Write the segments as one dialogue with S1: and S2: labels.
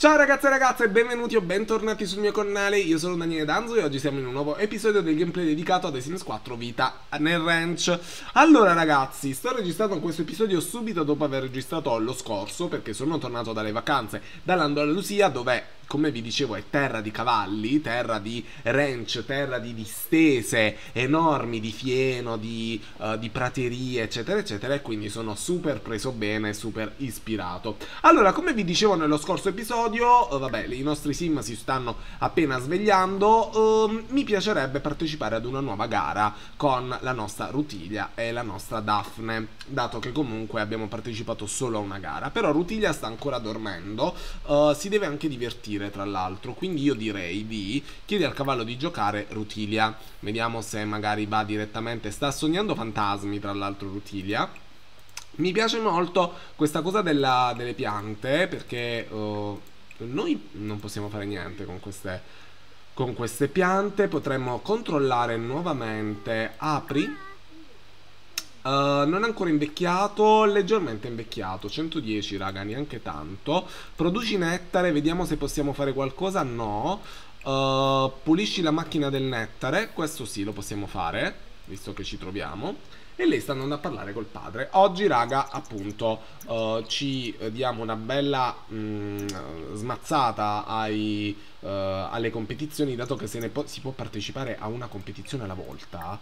S1: Ciao ragazzi e ragazze, benvenuti o bentornati sul mio canale, io sono Daniele Danzo e oggi siamo in un nuovo episodio del gameplay dedicato a The Sims 4 Vita nel Ranch. Allora ragazzi, sto registrando questo episodio subito dopo aver registrato lo scorso, perché sono tornato dalle vacanze dall'Andalusia, dove, come vi dicevo, è terra di cavalli, terra di ranch, terra di distese enormi, di fieno, di praterie, eccetera, eccetera, e quindi sono super preso bene, super ispirato. Allora, come vi dicevo nello scorso episodio, vabbè, i nostri sim si stanno appena svegliando, mi piacerebbe partecipare ad una nuova gara con la nostra Rutilia e la nostra Daphne, dato che comunque abbiamo partecipato solo a una gara. Però Rutilia sta ancora dormendo, si deve anche divertire tra l'altro, quindi io direi di chiedere al cavallo di giocare Rutilia, vediamo se magari va direttamente. Sta sognando fantasmi tra l'altro Rutilia. Mi piace molto questa cosa delle piante, perché noi non possiamo fare niente con queste piante. Potremmo controllare nuovamente. Apri. Non è ancora invecchiato, leggermente invecchiato, 110 raga, neanche tanto. Produci nettare, vediamo se possiamo fare qualcosa. No. Pulisci la macchina del nettare, questo sì lo possiamo fare, visto che ci troviamo. E lei sta andando a parlare col padre. Oggi raga, appunto, ci diamo una bella smazzata alle competizioni, dato che si può partecipare a una competizione alla volta.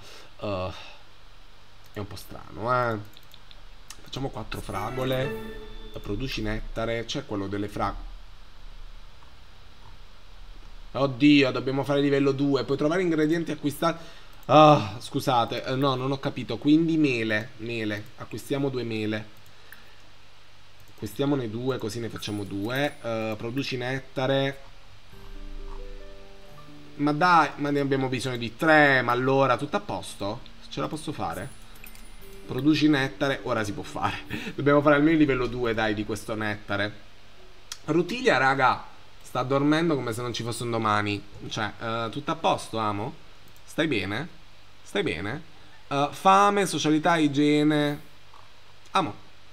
S1: È un po' strano, Facciamo 4 fragole. Produci nettare. C'è quello delle fragole. Oddio, dobbiamo fare livello 2. Puoi trovare ingredienti acquistati. Ah, scusate, no, non ho capito. Quindi mele. Acquistiamo 2 mele. Acquistiamone 2, così ne facciamo 2. Produci nettare. Ma dai, ma ne abbiamo bisogno di 3. Ma allora, tutto a posto? Ce la posso fare? Produci nettare, ora si può fare. Dobbiamo fare almeno il livello 2, dai, di questo nettare. Rutilia, raga, sta dormendo come se non ci fosse un domani. Cioè, tutto a posto, amo? Stai bene? Stai bene? Fame, socialità, igiene. Amo.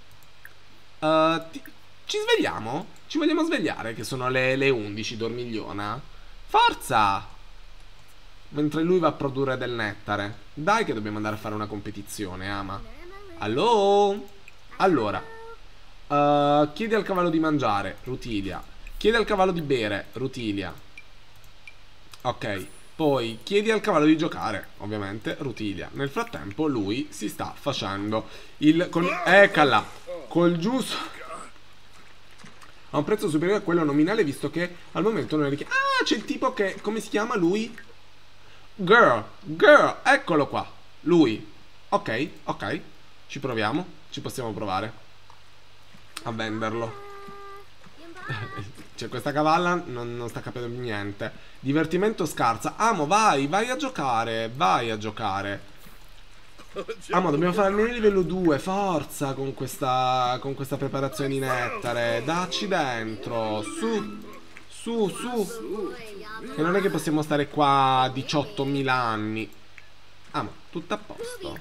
S1: Ci svegliamo? Ci vogliamo svegliare, che sono le 11, dormigliona? Forza! Mentre lui va a produrre del nettare. Dai che dobbiamo andare a fare una competizione, ama. Allo? Allora, chiedi al cavallo di mangiare, Rutilia. Chiedi al cavallo di bere, Rutilia. Ok. Poi chiedi al cavallo di giocare, ovviamente, Rutilia. Nel frattempo lui si sta facendo Eccala. Col giusto. A un prezzo superiore a quello nominale, visto che al momento non è richiesto. Ah, c'è il tipo che, come si chiama lui? Girl, eccolo qua. Lui. Ok, ci proviamo. Ci possiamo provare a venderlo. Cioè, questa cavalla non sta capendo niente. Divertimento scarsa. Amo, vai a giocare. Vai a giocare. Amo, dobbiamo fare almeno il livello 2. Forza con questa preparazione di nettare. Dacci dentro. Su. Che non è che possiamo stare qua 18.000 anni. Amo, tutto a posto.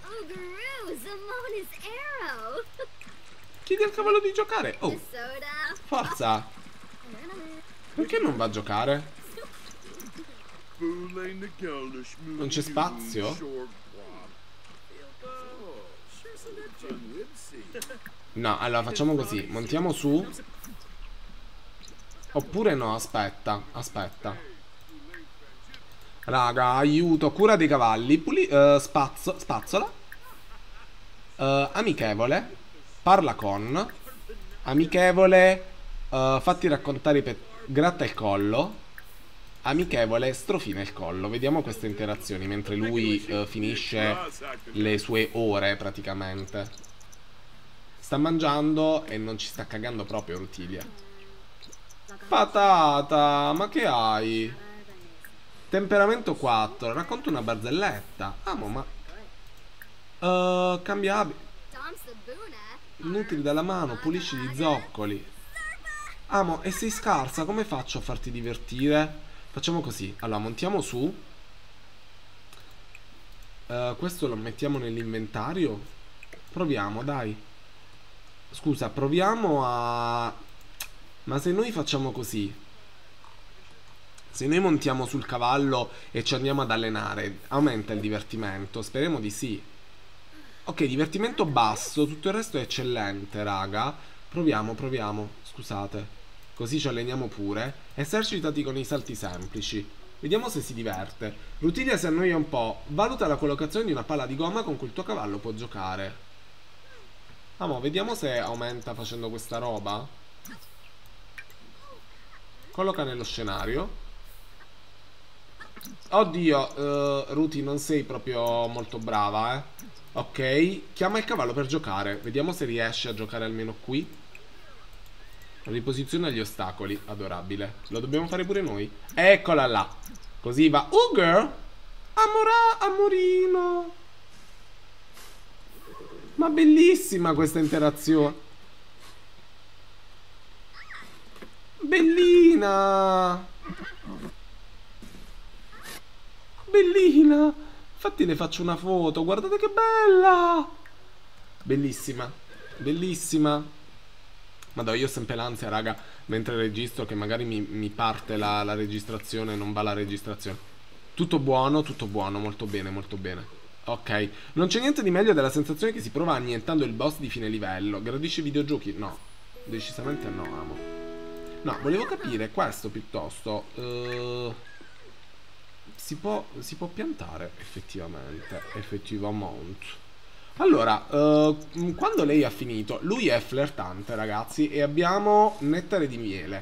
S1: Chiedi al cavallo di giocare. Oh, forza. Perché non va a giocare? Non c'è spazio? No, allora facciamo così. Montiamo su. Oppure no, aspetta. Raga, aiuto. Cura dei cavalli. Spazzola. Amichevole. Parla con. Amichevole. Fatti raccontare. Gratta il collo. Amichevole. Strofina il collo. Vediamo queste interazioni mentre lui finisce le sue ore praticamente. Sta mangiando e non ci sta cagando proprio Rutilia. Patata, ma che hai? Temperamento 4. Racconta una barzelletta. Amo, ma cambiabile. Nutri dalla mano, pulisci gli zoccoli. Amo, e sei scarsa, come faccio a farti divertire? Facciamo così. Allora, montiamo su. Questo lo mettiamo nell'inventario. Proviamo, dai. Scusa, proviamo a Ma se noi facciamo così, se noi montiamo sul cavallo e ci andiamo ad allenare, aumenta il divertimento? Speriamo di sì. Ok, divertimento basso, tutto il resto è eccellente, raga. Proviamo, scusate. Così ci alleniamo pure. Esercitati con i salti semplici. Vediamo se si diverte. Rutilia si annoia un po'. Valuta la collocazione di una palla di gomma con cui il tuo cavallo può giocare. Vediamo se aumenta facendo questa roba. Colloca nello scenario. Oddio, Ruti, non sei proprio molto brava, eh. Ok, chiama il cavallo per giocare. Vediamo se riesce a giocare almeno qui. Riposiziona gli ostacoli. Adorabile. Lo dobbiamo fare pure noi. Eccola là. Così va. Girl. Amorino. Ma bellissima questa interazione. Bellina. Bellina. Infatti le faccio una foto. Guardate che bella. Bellissima. Bellissima. Madonna, io ho sempre l'ansia, raga, mentre registro, che magari mi parte la registrazione e non va la registrazione. Tutto buono, molto bene, molto bene. Ok, non c'è niente di meglio della sensazione che si prova annientando il boss di fine livello. Gradisci i videogiochi? No, decisamente no, amo. No, volevo capire questo piuttosto. Si può piantare, effettivamente. Allora, quando lei ha finito, lui è flirtante, ragazzi, e abbiamo nettare di miele.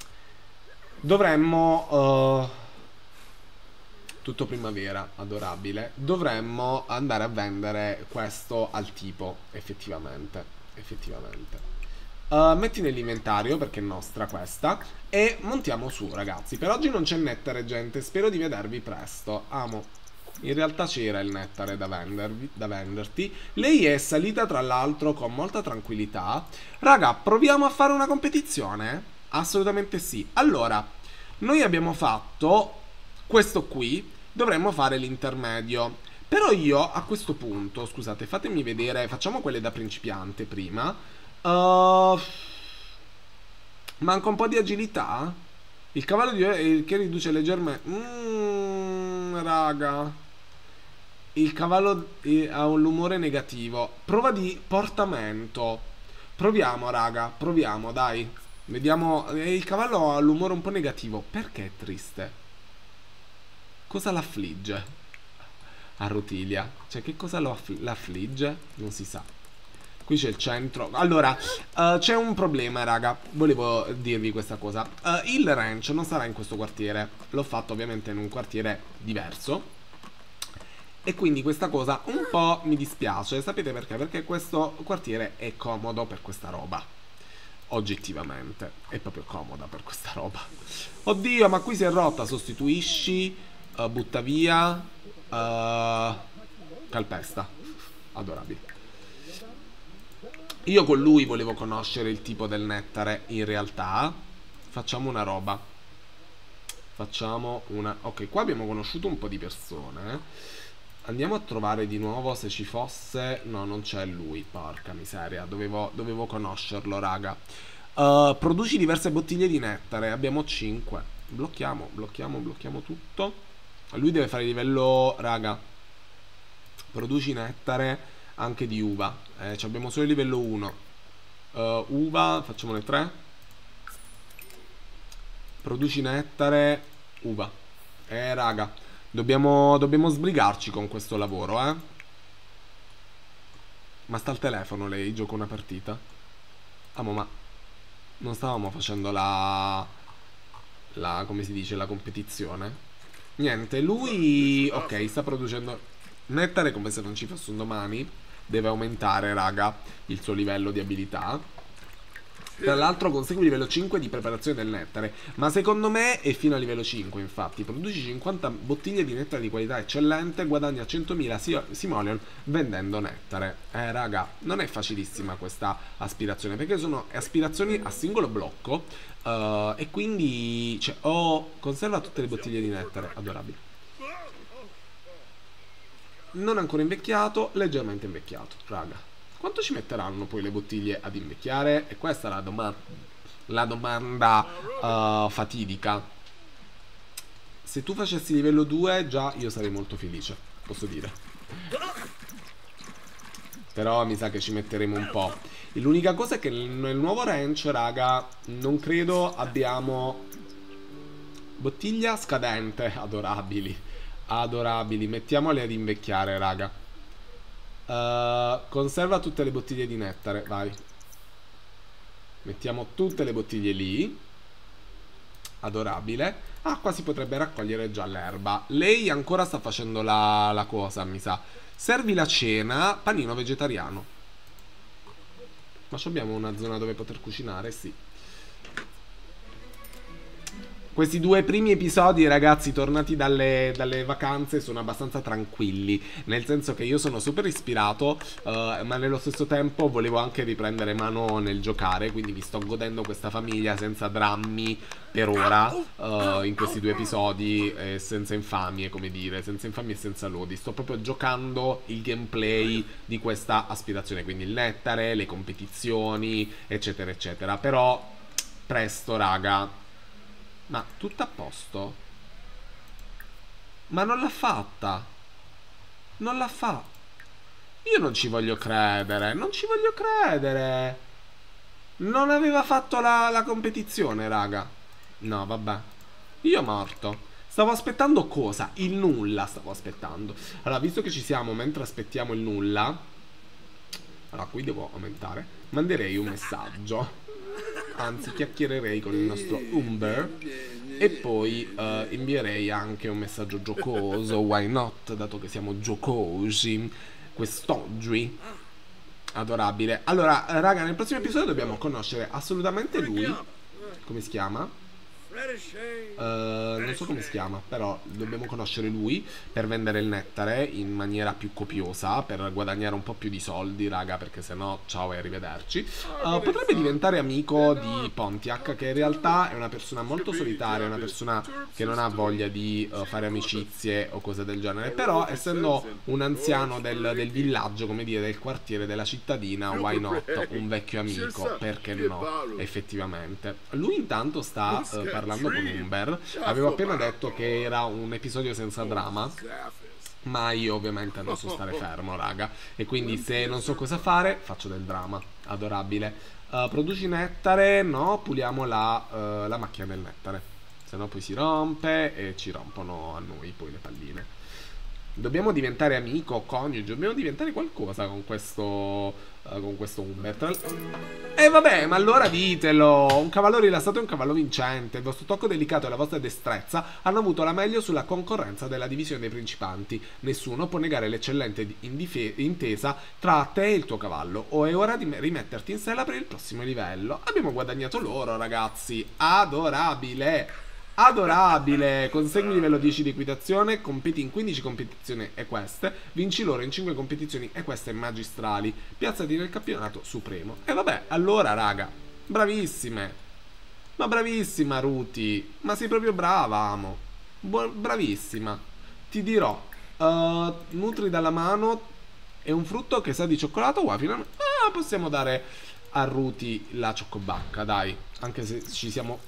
S1: Dovremmo, tutto primavera, adorabile. Dovremmo andare a vendere questo al tipo, effettivamente. Metti nell'inventario, perché è nostra questa, e montiamo su, ragazzi. Per oggi non c'è nettare, gente, spero di vedervi presto. Amo. In realtà c'era il nettare da venderti. Lei è salita tra l'altro con molta tranquillità. Raga, proviamo a fare una competizione? Assolutamente sì. Allora, noi abbiamo fatto questo qui. Dovremmo fare l'intermedio. Però io a questo punto, scusate, fatemi vedere. Facciamo quelle da principiante prima. Manca un po' di agilità. Il cavallo che riduce leggermente. Raga, il cavallo ha l'umore negativo. Prova di portamento. Proviamo, raga. Proviamo, dai. Vediamo. Il cavallo ha l'umore un po' negativo. Perché è triste? Cosa l'affligge? A Rutilia. Cioè, che cosa l'affligge? Non si sa. Qui c'è il centro. Allora, c'è un problema, raga. Volevo dirvi questa cosa. Il ranch non sarà in questo quartiere. L'ho fatto ovviamente in un quartiere diverso. E quindi questa cosa un po' mi dispiace. Sapete perché? Perché questo quartiere è comodo per questa roba. Oggettivamente. È proprio comoda per questa roba. Oddio, ma qui si è rotta. Sostituisci. Butta via. Calpesta. Adorabile. Io con lui volevo conoscere il tipo del nettare. In realtà facciamo una roba. Facciamo una... Ok, qua abbiamo conosciuto un po' di persone. Andiamo a trovare di nuovo se ci fosse... No, non c'è lui. Porca miseria. Dovevo conoscerlo, raga. Produci diverse bottiglie di nettare. Abbiamo 5. Blocchiamo tutto. Lui deve fare livello... Raga, produci nettare anche di uva. Abbiamo solo il livello 1. Uva, facciamone 3. Produci nettare, uva. Raga, dobbiamo sbrigarci con questo lavoro, Ma sta al telefono lei, gioca una partita. Ma non stavamo facendo come si dice, la competizione? Niente, lui... Ok, sta producendo nettare come se non ci fosse un domani. Deve aumentare, raga, il suo livello di abilità. Tra l'altro consegui livello 5 di preparazione del nettare. Ma secondo me è fino a livello 5, infatti. Produci 50 bottiglie di nettare di qualità eccellente. Guadagna 100.000 simoleon vendendo nettare. Raga, non è facilissima questa aspirazione, perché sono aspirazioni a singolo blocco. E quindi conserva tutte le bottiglie di nettare. Adorabile. Non ancora invecchiato, leggermente invecchiato, raga. Quanto ci metteranno poi le bottiglie ad invecchiare? E questa è la la domanda fatidica. Se tu facessi livello 2 già io sarei molto felice, posso dire. Però mi sa che ci metteremo un po'. E l'unica cosa è che nel nuovo ranch, raga, non credo abbiamo... Bottiglia scadente, adorabili. Adorabili, mettiamole ad invecchiare, raga. Conserva tutte le bottiglie di nettare, vai. Mettiamo tutte le bottiglie lì. Adorabile. Ah, qua si potrebbe raccogliere già l'erba. Lei ancora sta facendo la cosa, mi sa. Servi la cena, panino vegetariano. Ma abbiamo una zona dove poter cucinare? Sì. Questi due primi episodi, ragazzi, tornati dalle vacanze, sono abbastanza tranquilli. Nel senso che io sono super ispirato, ma nello stesso tempo volevo anche riprendere mano nel giocare. Quindi mi sto godendo questa famiglia senza drammi per ora, in questi due episodi, senza infamie, come dire, senza infamie e senza lodi. Sto proprio giocando il gameplay di questa aspirazione, quindi il nettare, le competizioni, eccetera, eccetera. Però, presto, raga. Ma tutto a posto? Ma non l'ha fatta. Non l'ha fatta. Io non ci voglio credere. Non ci voglio credere. Non aveva fatto la competizione, raga. No, vabbè. Io morto. Stavo aspettando cosa? Il nulla stavo aspettando. Allora, visto che ci siamo mentre aspettiamo il nulla, allora, qui devo aumentare. Manderei un messaggio. Anzi, chiacchiererei con il nostro Umber. E poi invierei anche un messaggio giocoso. Why not? Dato che siamo giocosi quest'oggi. Adorabile. Allora, raga, nel prossimo episodio dobbiamo conoscere assolutamente lui. Come si chiama? Non so come si chiama, però dobbiamo conoscere lui per vendere il nettare in maniera più copiosa, per guadagnare un po' più di soldi, raga, perché sennò ciao e arrivederci. Potrebbe diventare amico di Pontiac, che in realtà è una persona molto solitaria, una persona che non ha voglia di fare amicizie o cose del genere. Però essendo un anziano del villaggio, come dire, del quartiere, della cittadina, why not? Un vecchio amico, perché no? Effettivamente. Lui intanto sta parlando con Umber. Avevo appena detto che era un episodio senza drama, ma io ovviamente non so stare fermo, raga. E quindi se non so cosa fare, faccio del drama. Adorabile. Produci nettare. No, puliamo la macchina del nettare, se no poi si rompe e ci rompono a noi poi le palline. Dobbiamo diventare amico, coniuge. Dobbiamo diventare qualcosa con questo Umber. E vabbè, ma allora ditelo. Un cavallo rilassato è un cavallo vincente. Il vostro tocco delicato e la vostra destrezza hanno avuto la meglio sulla concorrenza della divisione dei principanti. Nessuno può negare l'eccellente intesa tra te e il tuo cavallo. O è ora di rimetterti in sella per il prossimo livello. Abbiamo guadagnato l'oro, ragazzi. Adorabile. Adorabile. Consegui livello 10 di equitazione. Competi in 15 competizioni equestre. Vinci l'oro in 5 competizioni equestre magistrali. Piazzati nel campionato supremo. E vabbè, allora raga, bravissime. Ma bravissima Ruti. Ma sei proprio brava, amo. Bravissima. Ti dirò, nutri dalla mano. È un frutto che sa di cioccolato. Wow, finalmente. Ah, possiamo dare a Ruti la cioccobacca, dai. Anche se ci siamo...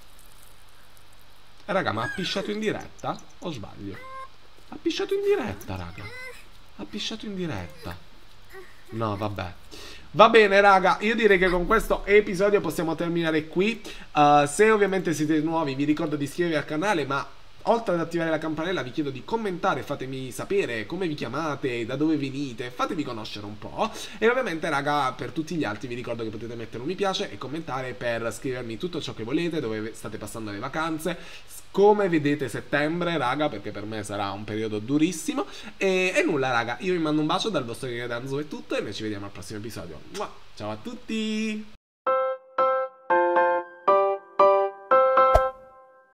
S1: Raga, ma ha pisciato in diretta? O sbaglio? Ha pisciato in diretta, raga. Ha pisciato in diretta. No, vabbè. Va bene, raga, io direi che con questo episodio possiamo terminare qui. Se ovviamente siete nuovi, vi ricordo di iscrivervi al canale, ma oltre ad attivare la campanella vi chiedo di commentare, fatemi sapere come vi chiamate, da dove venite, fatevi conoscere un po'. E ovviamente, raga, per tutti gli altri vi ricordo che potete mettere un mi piace e commentare per scrivermi tutto ciò che volete, dove state passando le vacanze, come vedete settembre, raga, perché per me sarà un periodo durissimo. E nulla, raga, io vi mando un bacio dal vostro Danzo, è tutto e noi ci vediamo al prossimo episodio. Ciao a tutti!